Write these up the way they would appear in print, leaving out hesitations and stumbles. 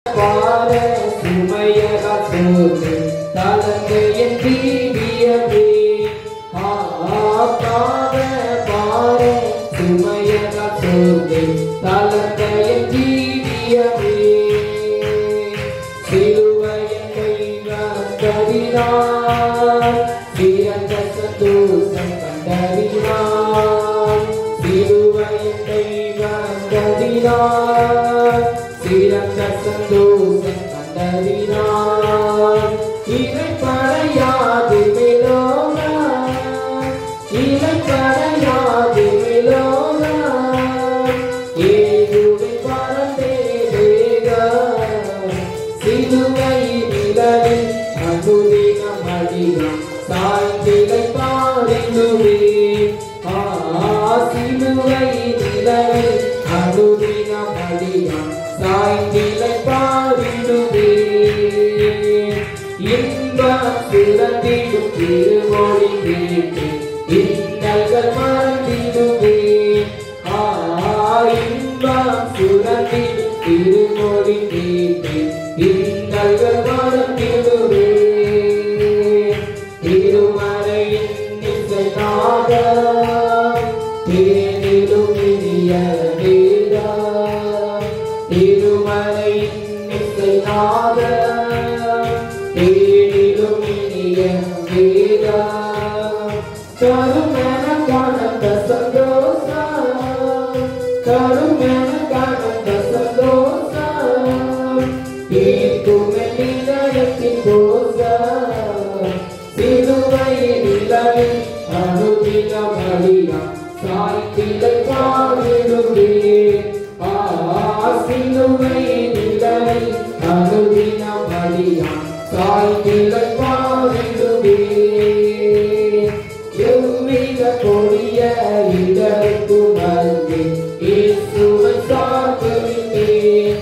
பார சுமையகா சோர்ந்து தளர்ந்த என் ஜீவியமே பார பார சுமையகா சோர்ந்து தளர்ந்த என் ஜீவியமே சிலுவையை வந்தறினார் சிறந்த சந்தோஷம் கண்டறினார் சிலுவையை வந்தறினார் சிறந்த சந்தோஷம் கண்டறினார் இவை படையாது மேலோனா இவை படையாது மேலோனா ஏதுவை பறந்தே வேகா சிலுவை நிழலில் அனுதினம் அடியான் சாய்ந்திலை பாடிடுவே சிலுவை நிழலில் அனுதினம் அடியான் சாய்ந்திலை பாடிடுவே இன்பம் சிறந்திடும் திருமொழி கேட்டு இன்னல்கள் மறந்திடுவே இன்பம் சுரந்திடும் திருமொழி கேட்டு இன்னல்கள் மறந்திடுவே திருமறையின் இசைநாத தேனிலும் இனிய வேதா திருமறையின் இசைநாத தேனிலும் இனிய வேதா கருமென காணந்த சந்தோஷம் கருமென காணந்த சந்தோஷம் தீர்க்குமே இதயத்தின் தோஷம் சிலுவை நிழலில் அனுதினம் அடியான் சாய்ந்திலை பாடிடுவே சிலுவை நிழலில் அனுதினம் அடியான் சாய்ந்திலை பாடிடுவே எவ்வித கொடிய இடருக்கும் அருகே இயேசுவை சார்ந்திருந்தேன்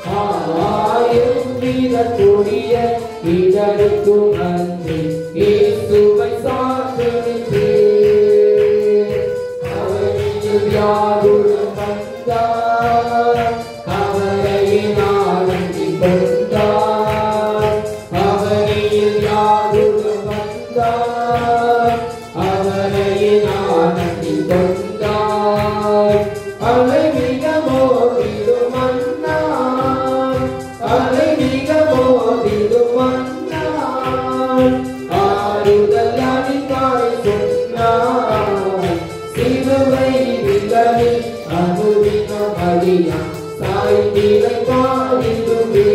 எவ்வித கொடிய இடருக்கும் அருகே இயேசுவை சார்ந்திருந்தேன் அவனில் யாருடன் வந்தார் அவரையே நாடி கொண்டார் அவனில் யாருடன் வந்தார் அவரையே நாடி கொண்டார் அலை மிக மோதிடும் மன்னார் அலை மிக மோதிடும் மன்னார் ஆறுதல் அடிக்காய் சொன்னார் சிலுவை நிழலில் அனுதினம் அடியான் சாய்ந்திலை பாடிடுவே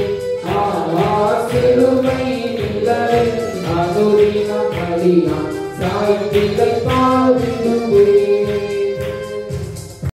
சிலுவை நிழலில் அனுதினம் அடியான் சாய்ந்திலை பாடிடுவே